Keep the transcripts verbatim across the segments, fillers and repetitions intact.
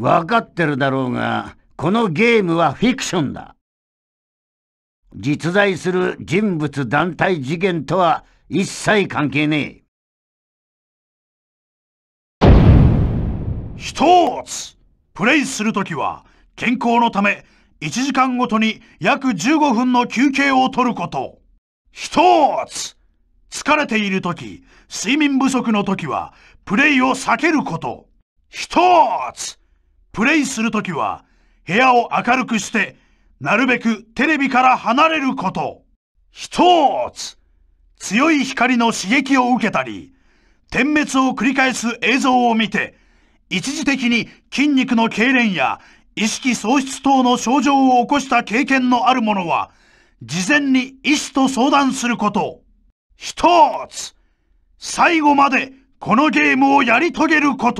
わかってるだろうが、このゲームはフィクションだ。実在する人物団体事件とは一切関係ねえ。一つ、プレイするときは健康のためいちじかんごとに約じゅうごふんの休憩を取ること。一つ、疲れているとき、睡眠不足のときはプレイを避けること。一つ、プレイするときは部屋を明るくしてなるべくテレビから離れること。一つ、強い光の刺激を受けたり、点滅を繰り返す映像を見て、一時的に筋肉の痙攣や意識喪失等の症状を起こした経験のある者は、事前に医師と相談すること。一つ、最後までこのゲームをやり遂げること。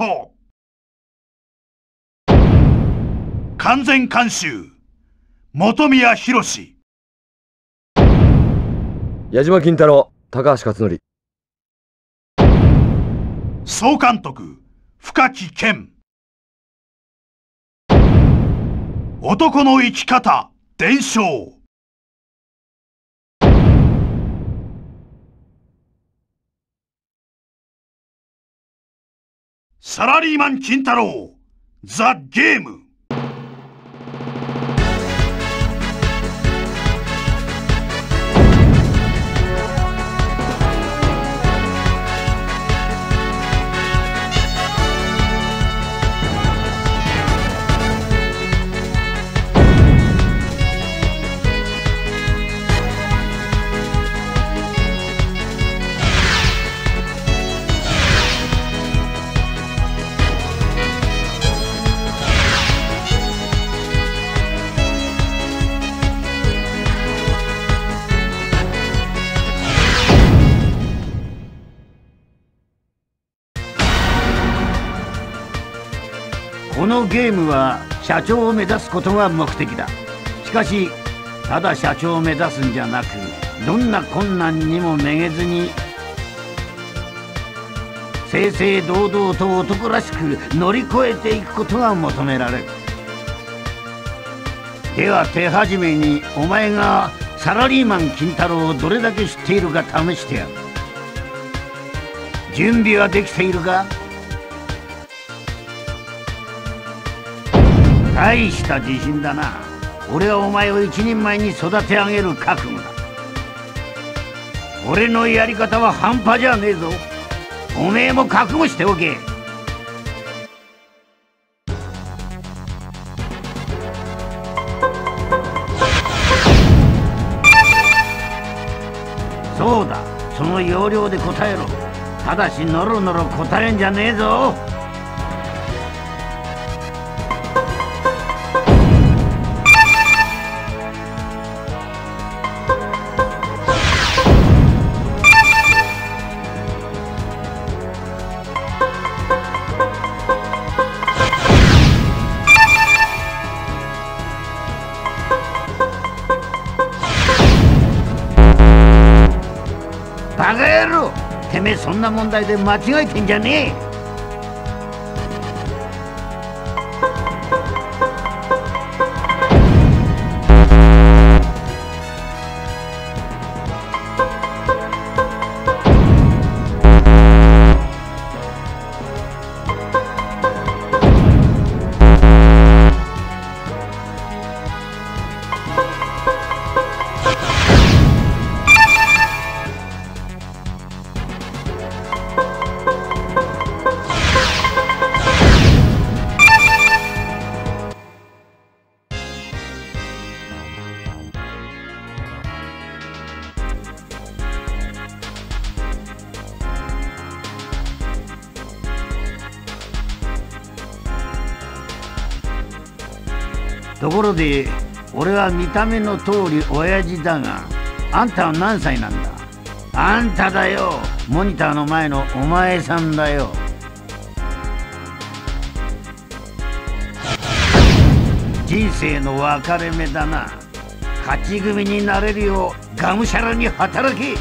完全監修、本宮宏。 矢島金太郎、高橋克典。 総監督、深木健。男の生き方、伝承。サラリーマン金太郎、ザ・ゲーム。 このゲームは社長を目指すことが目的だ。しかし、ただ社長を目指すんじゃなく、どんな困難にもめげずに正々堂々と男らしく乗り越えていくことが求められる。では手始めにお前がサラリーマン金太郎をどれだけ知っているか試してやる。準備はできているか？大した自信だな。俺はお前を一人前に育て上げる覚悟だ。俺のやり方は半端じゃねえぞ。おめえも覚悟しておけ。そうだ、その要領で答えろ。ただしノロノロ答えんじゃねえぞ。バカ野郎！てめえそんな問題で間違えてんじゃねえ。ところで俺は見た目の通り親父だが、あんたは何歳なんだ？あんただよ、モニターの前のお前さんだよ。人生の分かれ目だな。勝ち組になれるようがむしゃらに働け。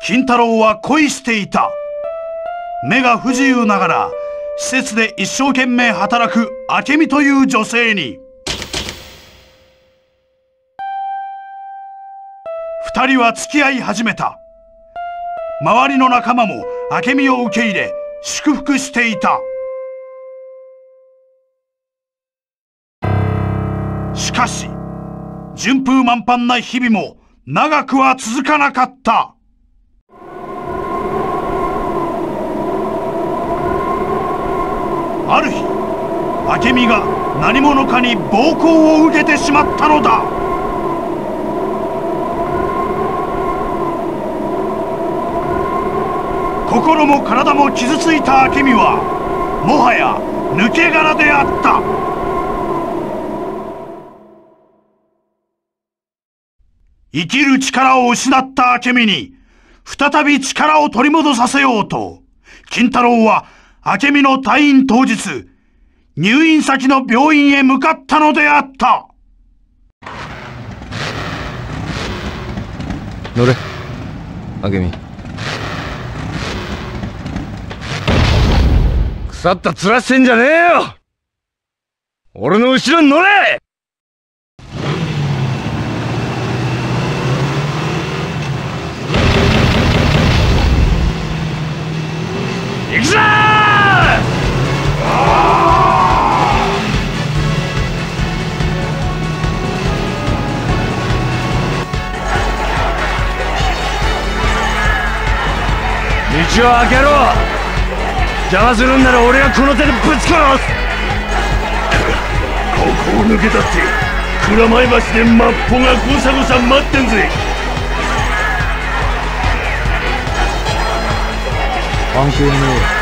金太郎は恋していた。目が不自由ながら施設で一生懸命働く明美という女性に、二人は付き合い始めた。周りの仲間も明美を受け入れ祝福していた。しかし順風満帆な日々も長くは続かなかった。ある日、明美が何者かに暴行を受けてしまったのだ。心も体も傷ついた明美はもはや抜け殻であった。生きる力を失った明美に再び力を取り戻させようと、金太郎は明美の退院当日、入院先の病院へ向かったのであった。 乗れ、明美。腐った面してんじゃねえよ。俺の後ろに乗れ。行くぞー。道を開けろ。邪魔するんなら俺がこの手でぶち殺す。ここを抜けたって蔵前橋でマッポがゴサゴサ待ってんぜ。関係ねえ。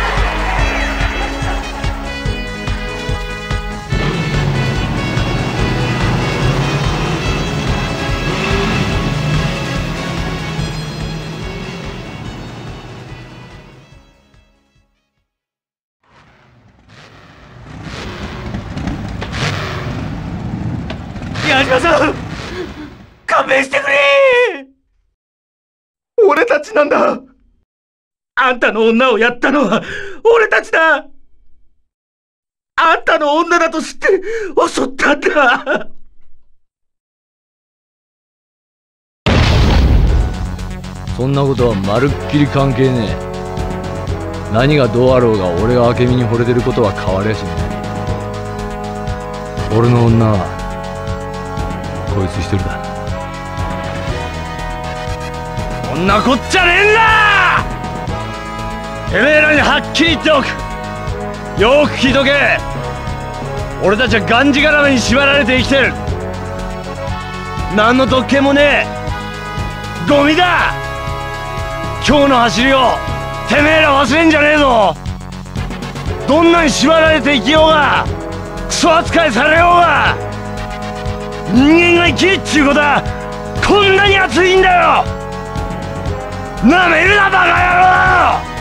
矢島さん、勘弁してくれ。俺たちなんだ。あんたの女をやったのは俺たちだ。あんたの女だと知って襲ったんだ。そんなことはまるっきり関係ねえ。何がどうあろうが俺が明美に惚れてることは変わりやしねえ。俺の女はこいつ一人だ。こんなこっちゃねえんだ。てめえらにはっきり言っておく。よく聞いとけ。俺たちはがんじがらめに縛られて生きてる。何の特権もねえゴミだ。今日の走りをてめえら忘れんじゃねえぞ。どんなに縛られて生きようがクソ扱いされようが、人間が生きるっちゅうことはこんなに熱いんだよ。なめるなバカ野郎。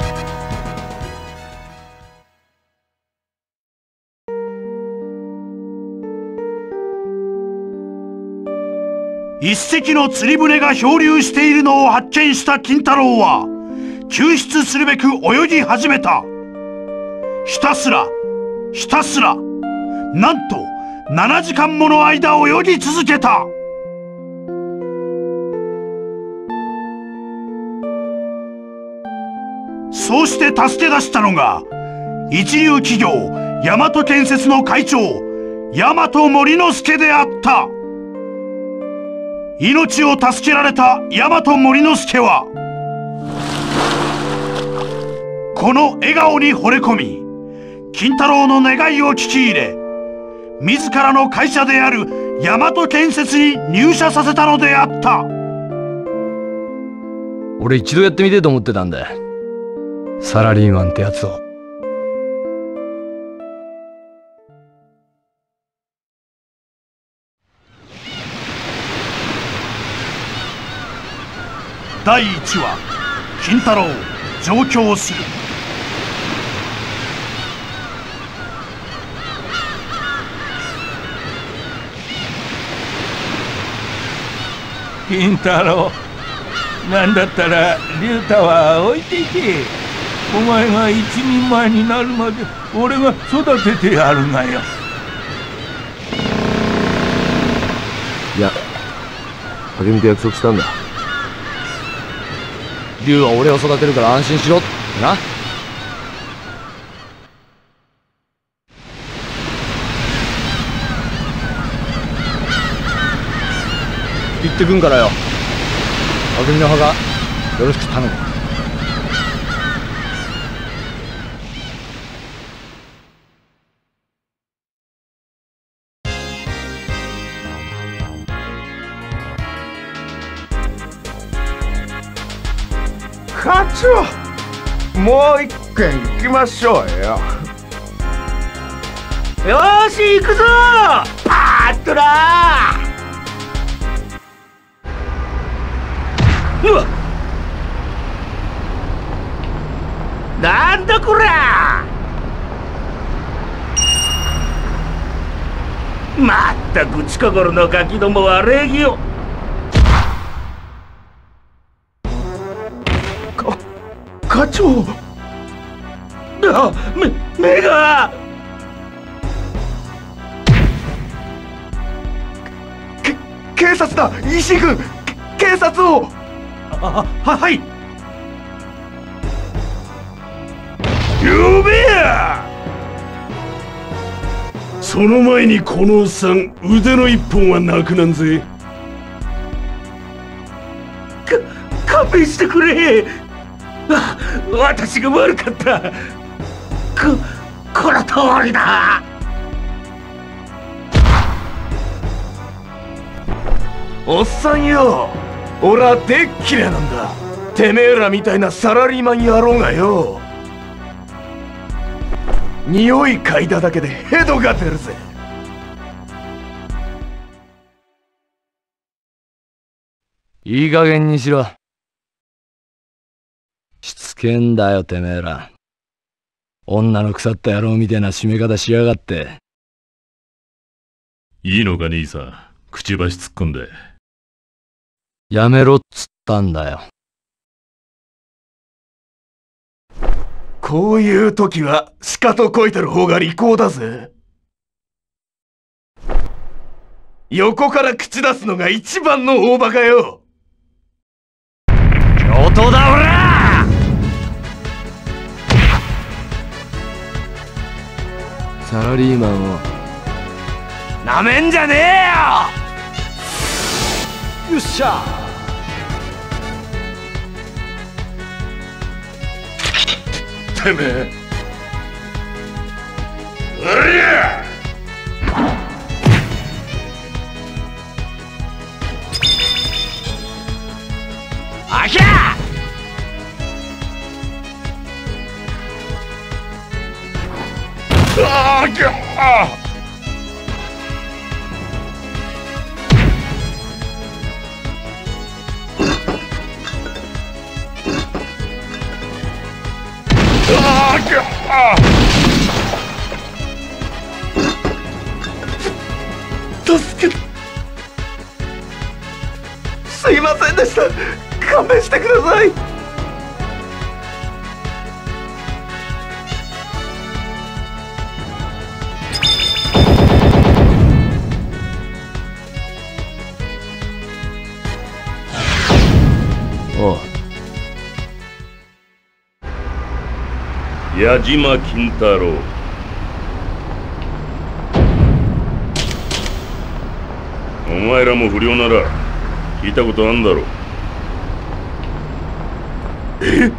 一隻の釣り船が漂流しているのを発見した金太郎は救出するべく泳ぎ始めた。ひたすらひたすらなんとななじかんもの間泳ぎ続けた。そうして助け出したのが一流企業大和建設の会長大和守之助であった。命を助けられた大和守之助はこの笑顔に惚れ込み、金太郎の願いを聞き入れ、自らの会社である大和建設に入社させたのであった。 俺一度やってみてえと思ってたんだ。サラリーマンってやつを。 だいいちわ、金太郎上京する。 金太郎、 なんだったら竜太は置いていけ。お前が一人前になるまで俺が育ててやるがよ。 いや、励みと約束したんだ。竜は俺を育てるから安心しろってな。行ってくんからよ。励みの葉がよろしく頼む。 課長、もう一軒行きましょうよ。よーし行くぞパーッとなー。うわっ、なんだこりゃ。まったく近頃のガキどもは礼儀を。か課長、あ、目目がけ警察だ。石井君、警察を。あ、は、はい。呼べや。 その前にこのおっさん腕の一本はなくなんぜ。 か勘弁してくれ。あ、私が悪かった。ここの通りだ。おっさんよ、俺はでっきれなんだ。てめえらみたいなサラリーマン野郎がよ、匂い嗅いだだけでヘドが出るぜ。 いい加減にしろ。しつけんだよてめえら。女の腐った野郎みたいな締め方しやがって。 いいのか兄さん、くちばし突っ込んで。 やめろっつったんだよ。 こういう時はしかとこいてる方が利口だぜ。横から口出すのが一番の大バカよ。 上等だおら。サラリーマンをなめんじゃねえよ。よっしゃ。 てめえ。おりゃ。 あひゃ。 あーぎゃあ。 助けて。すいませんでした。勘弁してください。 おう。 矢島金太郎。お前らも不良なら聞いたことあんだろ。 え？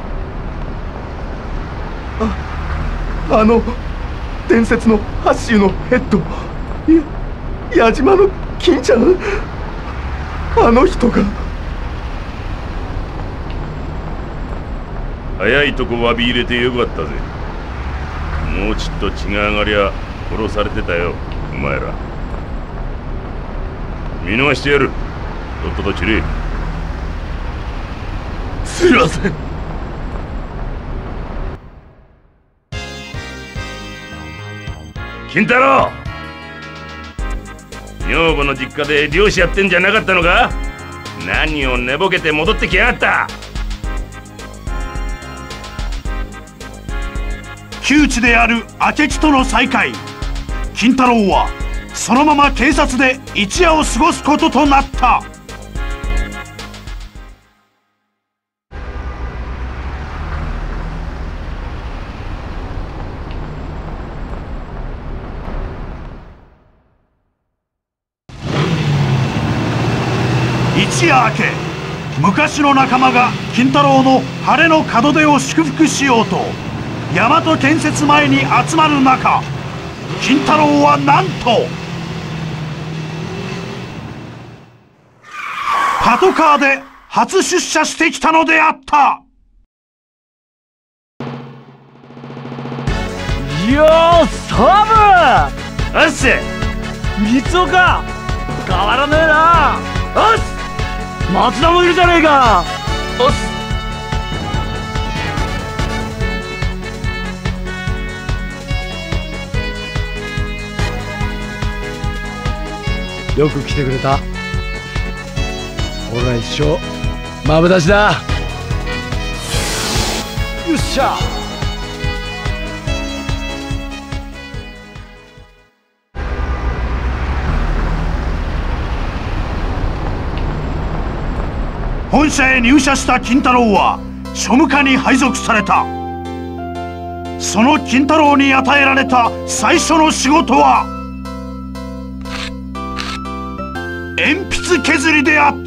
あ、あの伝説のハッシュのヘッド、や、矢島の金ちゃん、あの人が。 早いとこ詫び入れてよかったぜ。もうちっと血が上がりゃ殺されてたよ、お前ら。見逃してやる。とっとと散れ。 すいません。 金太郎、女房の実家で漁師やってんじゃなかったのか。 何を寝ぼけて戻ってきやがった。 窮地である明智との再会。金太郎はそのまま警察で一夜を過ごすこととなった。一夜明け、昔の仲間が金太郎の晴れの門出を祝福しようと大和建設前に集まる中、金太郎はなんとパトカーで初出社してきたのであった。 いやー、サブおっし三岡変わらねえな。おっ松田もいるじゃねえか。おっよく来てくれた。俺ら一生マブダチだ。よっしゃ。 本社へ入社した金太郎は庶務課に配属された。その金太郎に与えられた最初の仕事は鉛筆削りであった。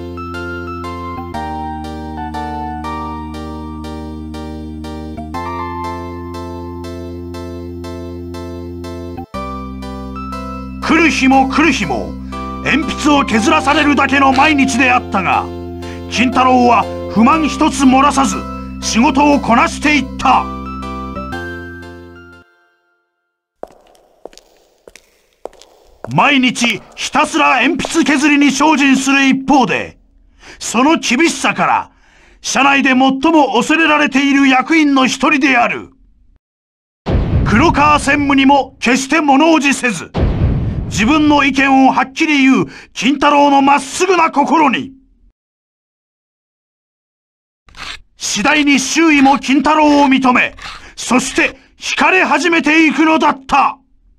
来る日も来る日も鉛筆を削らされるだけの毎日であったが、金太郎は不満一つ漏らさず仕事をこなしていった。毎日ひたすら鉛筆削りに精進する一方で、その厳しさから社内で最も恐れられている役員の一人である黒川専務にも決して物おじせず、自分の意見をはっきり言う金太郎のまっすぐな心に、次第に周囲も金太郎を認め、そして惹かれ始めていくのだった。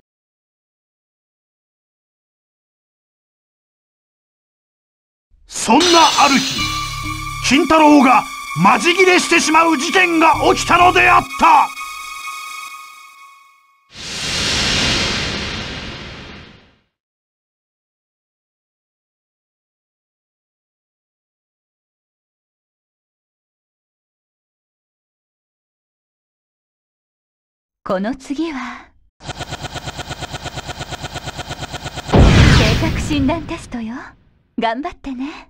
そんなある日、金太郎がマジ切れしてしまう事件が起きたのであった。 この次は性格診断テストよ。頑張ってね。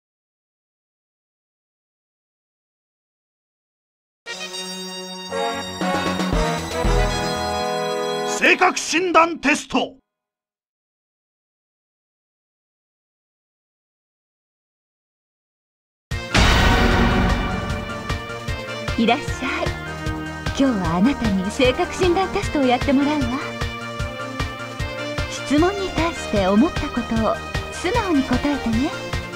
性格診断テスト。 いらっしゃい。今日はあなたに性格診断テストをやってもらうわ。質問に対して思ったことを素直に答えてね。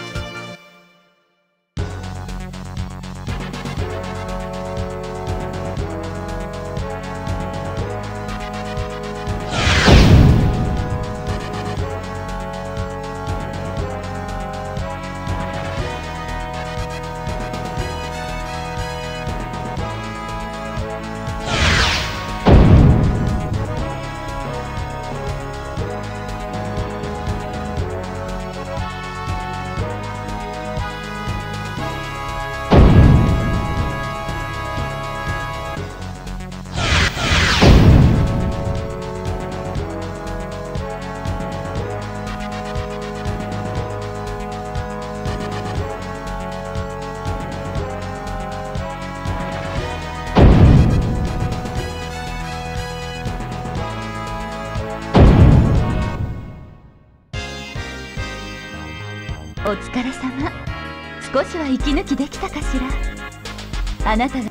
お疲れ様。少しは息抜きできたかしら。あなたが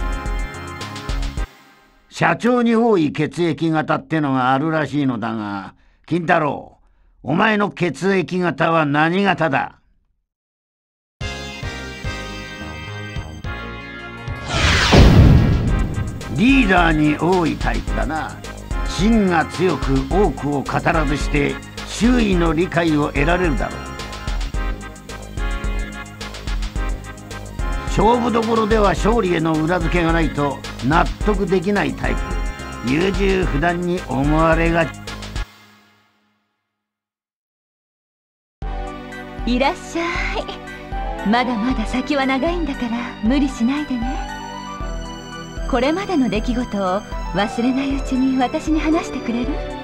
社長に多い血液型ってのがあるらしいのだが、金太郎、お前の血液型は何型だ？ リーダーに多いタイプだな。芯が強く多くを語らずして周囲の理解を得られるだろう。勝負どころでは勝利への裏付けがないと納得できないタイプ。優柔不断に思われがち。 いらっしゃい。まだまだ先は長いんだから無理しないでね。これまでの出来事を忘れないうちに私に話してくれる？